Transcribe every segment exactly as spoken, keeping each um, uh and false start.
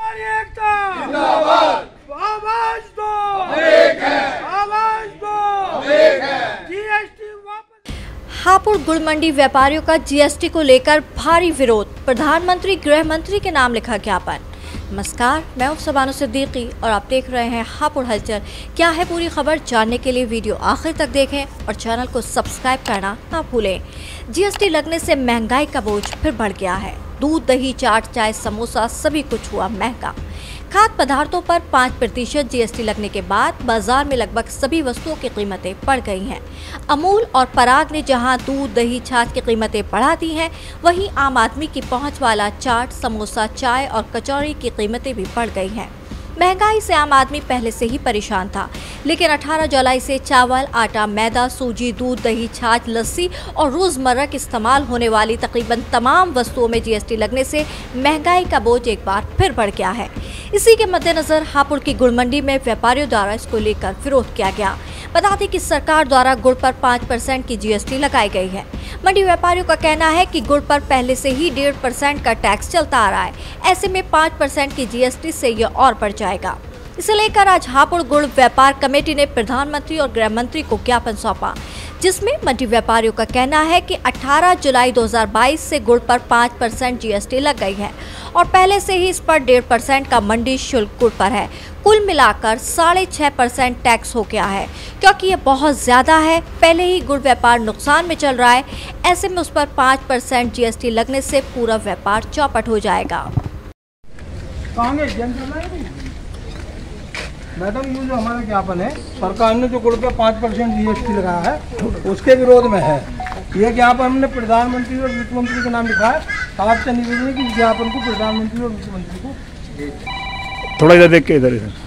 हमारी एकता जिंदाबाद। आवाज दो, एक है। आवाज दो, एक है। जीएसटी वापस। हापुड़ गुड़ मंडी व्यापारियों का जीएसटी को लेकर भारी विरोध, प्रधानमंत्री गृह मंत्री के नाम लिखा ज्ञापन। नमस्कार, मैं हूं शबानो सिद्दीकी और आप देख रहे हैं हापुड़ हलचल। क्या है पूरी खबर, जानने के लिए वीडियो आखिर तक देखें और चैनल को सब्सक्राइब करना ना भूलें। जीएसटी लगने से महंगाई का बोझ फिर बढ़ गया है। दूध, दही, चाट, चाय, समोसा सभी कुछ हुआ महंगा। खाद्य पदार्थों पर पाँच प्रतिशत जीएसटी लगने के बाद बाजार में लगभग सभी वस्तुओं की कीमतें बढ़ गई हैं। अमूल और पराग ने जहां दूध, दही, छाछ की कीमतें बढ़ा दी हैं, वहीं आम आदमी की पहुंच वाला चाट, समोसा, चाय और कचौड़ी की कीमतें भी बढ़ गई हैं। महंगाई से आम आदमी पहले से ही परेशान था, लेकिन अठारह जुलाई से चावल, आटा, मैदा, सूजी, दूध, दही, छाछ, लस्सी और रोजमर्रा के इस्तेमाल होने वाली तकरीबन तमाम वस्तुओं में जीएसटी लगने से महंगाई का बोझ एक बार फिर बढ़ गया है। इसी के मद्देनजर हापुड़ की गुड़ मंडी में व्यापारियों द्वारा इसको लेकर विरोध किया गया। बता दें कि सरकार द्वारा गुड़ पर पाँच परसेंट की जीएसटी लगाई गई है। मंडी व्यापारियों का कहना है कि गुड़ पर पहले से ही डेढ़ परसेंट का टैक्स चलता आ रहा है, ऐसे में पाँच परसेंट की जीएसटी से ये और बढ़ जाएगा। इसे लेकर आज हापुड़ गुड़ व्यापार कमेटी ने प्रधानमंत्री और गृह मंत्री को ज्ञापन सौंपा, जिसमें मंडी व्यापारियों का कहना है कि अठारह जुलाई दो हज़ार बाईस से गुड़ पर पाँच परसेंट जीएसटी लग गई है और पहले से ही इस पर डेढ़ परसेंट का मंडी शुल्क गुड़ पर है। कुल मिलाकर साढ़े छह परसेंट टैक्स हो गया है। क्योंकि ये बहुत ज्यादा है, पहले ही गुड़ व्यापार नुकसान में चल रहा है, ऐसे में उस पर पाँच परसेंट जीएसटी लगने से पूरा व्यापार चौपट हो जाएगा। मैडम, ये जो हमारा ज्ञापन है, सरकार ने जो गुड़ पे पाँच परसेंट जीएसटी लगाया है उसके विरोध में है। ये ज्ञापन हमने प्रधानमंत्री और वित्त मंत्री के नाम लिखा है। आपसे निवेदन है कि इस ज्ञापन को प्रधानमंत्री और वित्त मंत्री को थोड़ा इधर देख के इधर इधर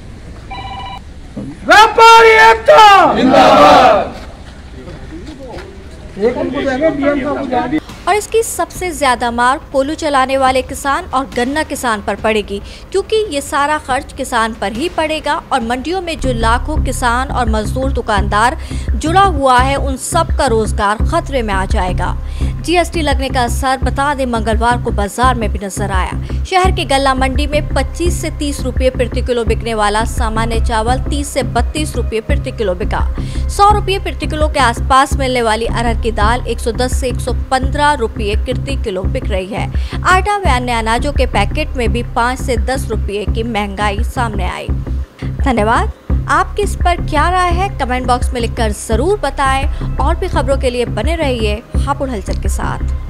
व्यापारी एकता जिंदाबाद। एक उनको देंगे डीएम साहब को जाएगी। और इसकी सबसे ज्यादा मार कोल्हू चलाने वाले किसान और गन्ना किसान पर पड़ेगी, क्योंकि ये सारा खर्च किसान पर ही पड़ेगा और मंडियों में जो लाखों किसान और मजदूर दुकानदार जुड़ा हुआ है, उन सब का रोजगार खतरे में आ जाएगा। जीएसटी लगने का असर बता दें मंगलवार को बाजार में भी नजर आया। शहर की गल्ला मंडी में पच्चीस से तीस रुपये प्रति किलो बिकने वाला सामान्य चावल तीस से बत्तीस रुपये प्रति किलो बिका। सौ रुपये प्रति किलो के आसपास मिलने वाली अरहर की दाल एक सौ दस से एक सौ पंद्रह रुपये प्रति किलो बिक रही है। आटा व अन्य अनाजों के पैकेट में भी पाँच से दस रुपये की महंगाई सामने आई। धन्यवाद। आपकी इस पर क्या राय है, कमेंट बॉक्स में लिखकर जरूर बताएं और भी खबरों के लिए बने रहिए हापुड़ हलचल के साथ।